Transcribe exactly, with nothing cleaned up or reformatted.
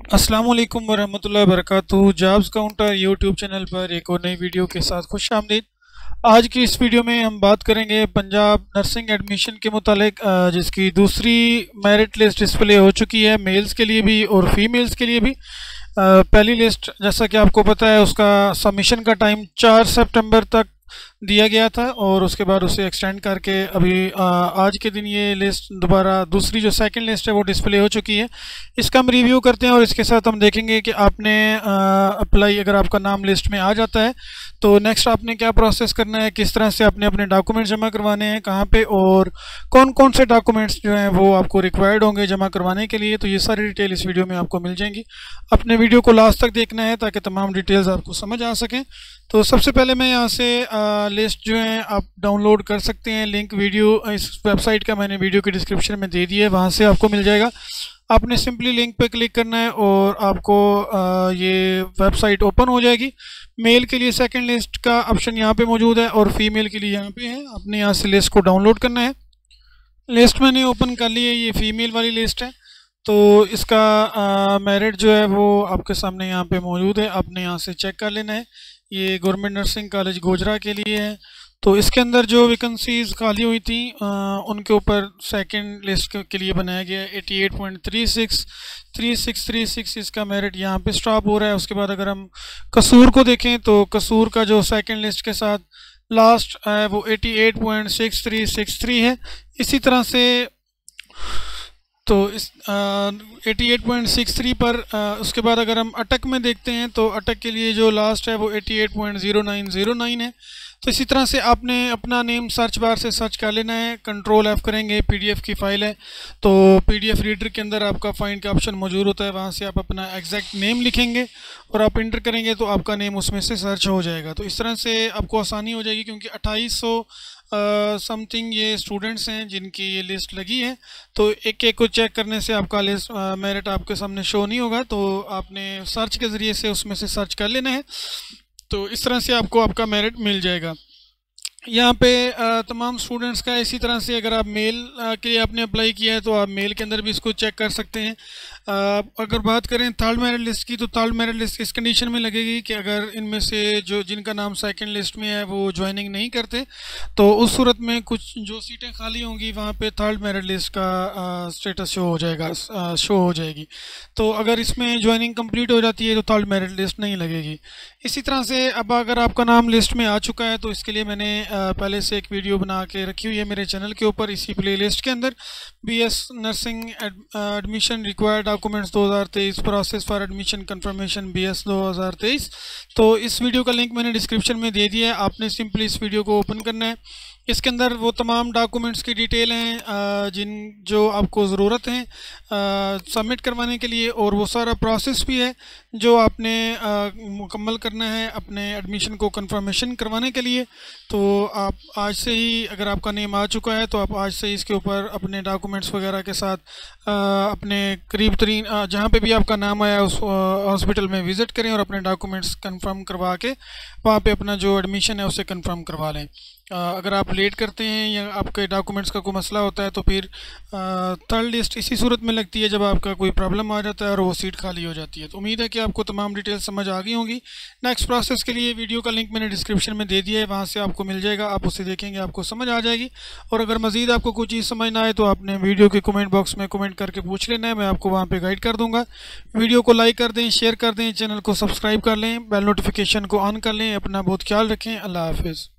अस्सलाम वालेकुम वरहमतुल्लाहि वबरकातुहू। जॉब्स काउंटर यूट्यूब चैनल पर एक और नई वीडियो के साथ खुश आमदीद। आज की इस वीडियो में हम बात करेंगे पंजाब नर्सिंग एडमिशन के मुतालिक, अ, जिसकी दूसरी मेरिट लिस्ट डिस्प्ले हो चुकी है, मेल्स के लिए भी और फीमेल्स के लिए भी। अ, पहली लिस्ट जैसा कि आपको पता है उसका सबमिशन का टाइम चार सितंबर तक दिया गया था और उसके बाद उसे एक्सटेंड करके अभी आ, आज के दिन ये लिस्ट दोबारा दूसरी जो सेकंड लिस्ट है वो डिस्प्ले हो चुकी है। इसका हम रिव्यू करते हैं और इसके साथ हम देखेंगे कि आपने अप्लाई, अगर आपका नाम लिस्ट में आ जाता है तो नेक्स्ट आपने क्या प्रोसेस करना है, किस तरह से आपने अपने डॉक्यूमेंट जमा करवाने हैं, कहाँ पे और कौन कौन से डॉक्यूमेंट्स जो हैं वो आपको रिक्वायर्ड होंगे जमा करवाने के लिए। तो ये सारी डिटेल इस वीडियो में आपको मिल जाएंगी। अपने वीडियो को लास्ट तक देखना है ताकि तमाम डिटेल्स आपको समझ आ सकें। तो सबसे पहले मैं यहाँ से आ, लिस्ट जो है आप डाउनलोड कर सकते हैं। लिंक वीडियो इस वेबसाइट का मैंने वीडियो के डिस्क्रिप्शन में दे दिया है, वहाँ से आपको मिल जाएगा। आपने सिंपली लिंक पे क्लिक करना है और आपको आ, ये वेबसाइट ओपन हो जाएगी। मेल के लिए सेकंड लिस्ट का ऑप्शन यहाँ पे मौजूद है और फीमेल के लिए यहाँ पे है। आपने यहाँ से लिस्ट को डाउनलोड करना है। लिस्ट मैंने ओपन कर ली है, ये फीमेल वाली लिस्ट है। तो इसका मेरिट जो है वो आपके सामने यहाँ पे मौजूद है, आपने यहाँ से चेक कर लेना है। ये गवर्नमेंट नर्सिंग कॉलेज गोजरा के लिए है। तो इसके अंदर जो वैकेंसीज खाली हुई थी आ, उनके ऊपर सेकंड लिस्ट के लिए बनाया गया है। अठासी पॉइंट तीस छत्तीस छत्तीस इसका मेरिट यहाँ पे स्टॉप हो रहा है। उसके बाद अगर हम कसूर को देखें तो कसूर का जो सेकंड लिस्ट के साथ लास्ट है वो अठासी point six three six three है। इसी तरह से तो इस अठासी पॉइंट सिक्स थ्री पर आ, उसके बाद अगर हम अटक में देखते हैं तो अटक के लिए जो लास्ट है वो अठासी point zero nine zero nine है। तो इसी तरह से आपने अपना नेम सर्च बार से सर्च कर लेना है। कंट्रोल एफ करेंगे, पीडीएफ की फ़ाइल है तो पीडीएफ रीडर के अंदर आपका फाइंड का ऑप्शन मौजूद होता है। वहाँ से आप अपना एग्जैक्ट नेम लिखेंगे और आप इंटर करेंगे तो आपका नेम उसमें से सर्च हो जाएगा। तो इस तरह से आपको आसानी हो जाएगी, क्योंकि अट्ठाईस सौ समथिंग ये स्टूडेंट्स हैं जिनकी ये लिस्ट लगी है। तो एक एक को चेक करने से आपका लिस्ट मेरिट आपके सामने शो नहीं होगा, तो आपने सर्च के ज़रिए से उसमें से सर्च कर लेना है। तो इस तरह से आपको आपका मेरिट मिल जाएगा। यहाँ पे आ, तमाम स्टूडेंट्स का इसी तरह से अगर आप मेल आ, के लिए आपने अप्लाई किया है तो आप मेल के अंदर भी इसको चेक कर सकते हैं। आ, अगर बात करें थर्ड मेरिट लिस्ट की तो थर्ड मेरिट लिस्ट इस कंडीशन में लगेगी कि अगर इनमें से जो जिनका नाम सेकंड लिस्ट में है वो ज्वाइनिंग नहीं करते तो उस सूरत में कुछ जो सीटें खाली होंगी वहाँ पे थर्ड मेरिट लिस्ट का स्टेटस शो हो जाएगा, आ, शो हो जाएगी। तो अगर इसमें ज्वाइनिंग कंप्लीट हो जाती है तो थर्ड मेरिट लिस्ट नहीं लगेगी। इसी तरह से अब अगर आपका नाम लिस्ट में आ चुका है तो इसके लिए मैंने पहले से एक वीडियो बना के रखी हुई है मेरे चैनल के ऊपर, इसी प्लेलिस्ट के अंदर। BS nursing admission required documents दो हज़ार तेईस process for admission confirmation BS दो हज़ार तेईस। तो इस वीडियो का लिंक मैंने डिस्क्रिप्शन में दे दिया है। आपने सिंपली इस वीडियो को ओपन करना है। इसके अंदर वो तमाम डॉक्यूमेंट्स की डिटेल हैं जिन जो आपको ज़रूरत है सबमिट करवाने के लिए, और वो सारा प्रोसेस भी है जो आपने आ, मुकम्मल करना है अपने एडमिशन को कंफर्मेशन करवाने के लिए। तो आप आज से ही, अगर आपका नेम आ चुका है तो आप आज से ही इसके ऊपर अपने डॉक्यूमेंट्स वगैरह के साथ आ, अपने करीब तरीन जहाँ पे भी आपका नाम आया उस हॉस्पिटल में विज़िट करें और अपने डॉक्यूमेंट्स कंफर्म करवा के वहाँ पे अपना जो एडमिशन है उसे कंफर्म करवा लें। अगर आप लेट करते हैं या आपके डॉक्यूमेंट्स का कोई मसला होता है तो फिर थर्ड लिस्ट इसी सूरत में लगती है जब आपका कोई प्रॉब्लम आ जाता है और वो सीट खाली हो जाती है। तो उम्मीद है कि आपको तमाम डिटेल्स समझ आ गई होंगी। नेक्स्ट प्रोसेस के लिए वीडियो का लिंक मैंने डिस्क्रिप्शन में दे दिया है, वहाँ से आपको मिल जाएगा, आप उसे देखेंगे आपको समझ आ जाएगी। और अगर मज़ीद आपको कोई चीज़ समझ ना आए तो आपने वीडियो के कमेंट बॉक्स में कमेंट करके पूछ लेना है, मैं आपको वहाँ पर गाइड कर दूँगा। वीडियो को लाइक कर दें, शेयर कर दें, चैनल को सब्सक्राइब कर लें, बेल नोटिफिकेशन को ऑन कर लें। अपना बहुत ख्याल रखें। अल्लाह हाफिज़।